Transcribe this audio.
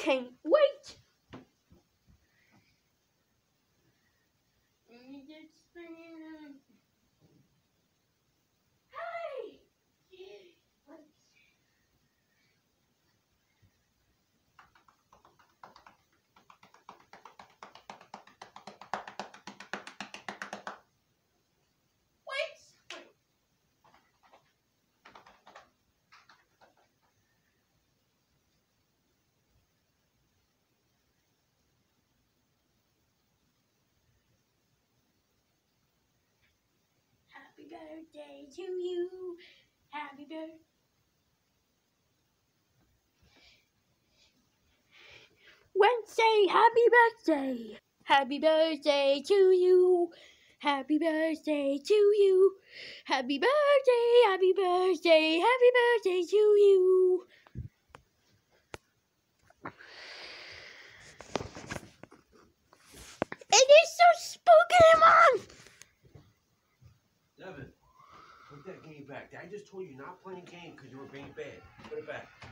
can't wait. Hey! Wait! Happy birthday to you. Happy birthday. Wednesday, happy birthday. Happy birthday to you. Happy birthday to you. Happy birthday, happy birthday, happy birthday to you. It is so spooky, Mom! Devin, put that game back. Dad just told you not playing game because you were being bad. Put it back.